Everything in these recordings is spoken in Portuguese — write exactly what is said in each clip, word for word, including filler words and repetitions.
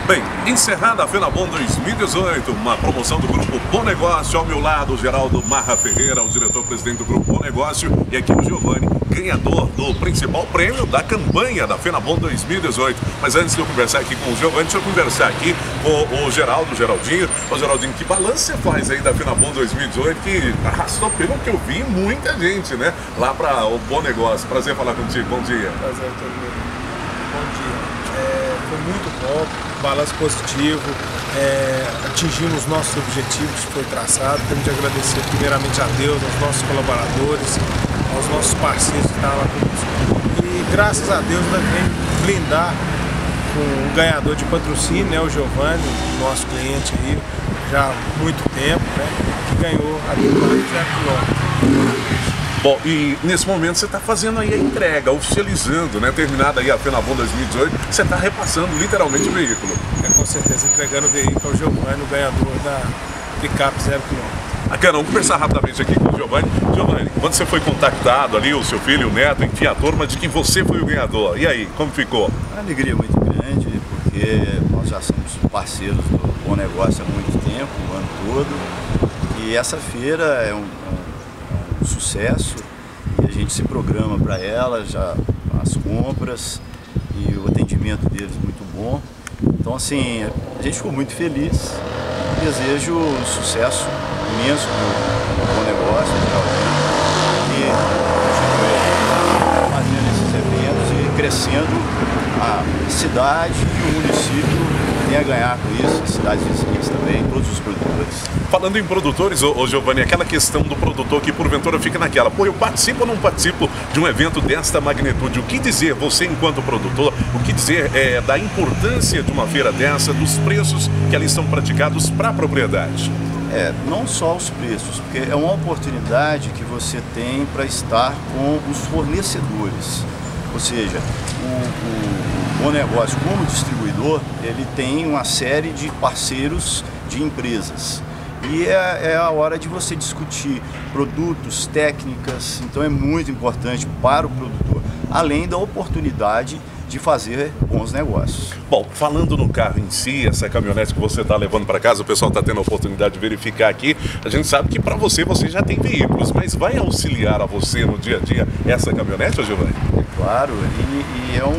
Bem, encerrada a FenaBom dois mil e dezoito, uma promoção do Grupo Bom Negócio. Ao meu lado, o Geraldo Marra Ferreira, o diretor-presidente do Grupo Bom Negócio, e aqui o Giovanni, ganhador do principal prêmio da campanha da FenaBom dois mil e dezoito. Mas antes de eu conversar aqui com o Giovanni, deixa eu conversar aqui com o Geraldo, o Geraldinho. Ô Geraldinho, que balanço você faz aí da FenaBom dois mil e dezoito, que arrastou, pelo que eu vi, muita gente, né? Lá para o Bom Negócio. Prazer falar contigo, bom dia. Prazer, todo mundo. Bom dia. É, foi muito bom, balanço positivo, é, atingimos os nossos objetivos que foi traçado. Temos de agradecer primeiramente a Deus, aos nossos colaboradores, aos nossos parceiros que estavam lá conosco. E graças a Deus nós vem blindar com o ganhador de patrocínio, né, o Giovanni, nosso cliente aí, já há muito tempo, né, que ganhou a quarenta quilômetros. Bom, e nesse momento você está fazendo aí a entrega, oficializando, né? Terminada aí a FenaBom dois mil e dezoito, você está repassando literalmente o veículo. É, com certeza, entregando o veículo ao Giovanni, o ganhador da picape zero quilômetro. Bacana, vamos conversar rapidamente aqui com o Giovanni. Giovanni, quando você foi contactado ali, o seu filho, o neto, enfim, a turma de que você foi o ganhador, e aí, como ficou? Uma alegria muito grande, porque nós já somos parceiros do Bom Negócio há muito tempo, o ano todo, e essa feira é um, um um sucesso e a gente se programa para ela, já as compras e o atendimento deles muito bom. Então assim, a gente ficou muito feliz e desejo um sucesso imenso no Bom Negócio, e fazendo esses eventos e crescendo a cidade e o município tem a ganhar com isso, as cidades vizinhas também, todos os produtores. Falando em produtores, ô, ô Giovanni, aquela questão do produtor que porventura fica naquela, pô, eu participo ou não participo de um evento desta magnitude? O que dizer, você enquanto produtor, o que dizer é, da importância de uma feira dessa, dos preços que ali são praticados para a propriedade? É, não só os preços, porque é uma oportunidade que você tem para estar com os fornecedores. Ou seja, o, o Bom Negócio como distribuidor, ele tem uma série de parceiros de empresas. E é, é a hora de você discutir produtos, técnicas, então é muito importante para o produtor, além da oportunidade de fazer bons negócios. Bom, falando no carro em si, essa caminhonete que você está levando para casa, o pessoal está tendo a oportunidade de verificar aqui, a gente sabe que para você, você já tem veículos, mas vai auxiliar a você no dia a dia essa caminhonete, ô Giovanni? Claro, e, e é um,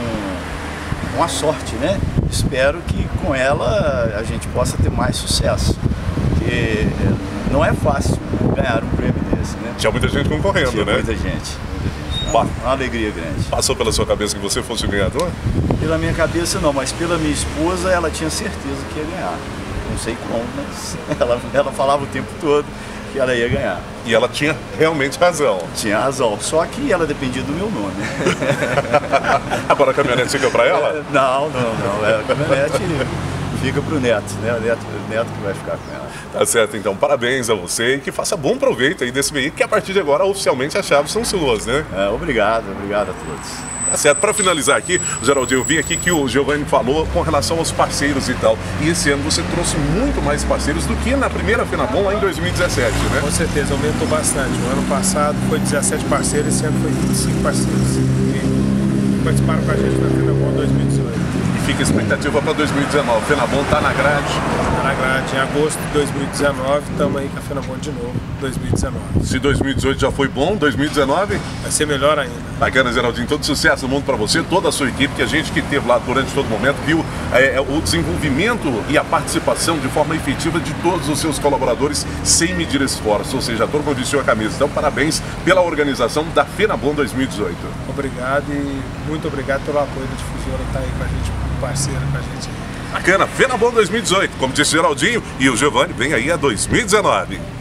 um, uma sorte, né? Espero que com ela a gente possa ter mais sucesso, porque não é fácil ganhar um prêmio desse, né? Tinha muita gente concorrendo, Tinha né? muita gente. Uma, uma alegria grande. Passou pela sua cabeça que você fosse o ganhador? Pela minha cabeça não, mas pela minha esposa ela tinha certeza que ia ganhar. Não sei como, mas ela, ela falava o tempo todo que ela ia ganhar. E ela tinha realmente razão. Tinha razão, só que ela dependia do meu nome. Agora a caminhonete fica para ela? Não, não, não. A caminhonete fica para o neto, né? O neto, o neto que vai ficar com ela. Tá certo, então parabéns a você e que faça bom proveito aí desse veículo, que a partir de agora oficialmente as chaves são suas, né? É, obrigado, obrigado a todos. Tá certo, para finalizar aqui, Geraldinho, eu vi aqui que o Giovanni falou com relação aos parceiros e tal. E esse ano você trouxe muito mais parceiros do que na primeira FenaBom lá em dois mil e dezessete, né? Com certeza, aumentou bastante. O ano passado foi dezessete parceiros, esse ano foi vinte e cinco parceiros que participaram com a gente na FenaBom dois mil e dezoito. E fica a expectativa para dois mil e dezenove. FenaBom tá na grade. Tá na grade. Em agosto de dois mil e dezenove, estamos aí com a FenaBom de novo, dois mil e dezenove. Se dois mil e dezoito já foi bom, dois mil e dezenove? Vai ser melhor ainda. Bacana, Geraldinho. Todo sucesso do mundo para você, toda a sua equipe, que a gente que esteve lá durante todo o momento viu é, o desenvolvimento e a participação de forma efetiva de todos os seus colaboradores sem medir esforço, ou seja, a turma vestiu a camisa. Então, parabéns pela organização da FenaBom dois mil e dezoito. Obrigado e muito obrigado pelo apoio da difusora que está aí com a gente, parceira com a gente. Bacana, FenaBom dois mil e dezoito, como disse Geraldinho, e o Giovanni vem aí a dois mil e dezenove.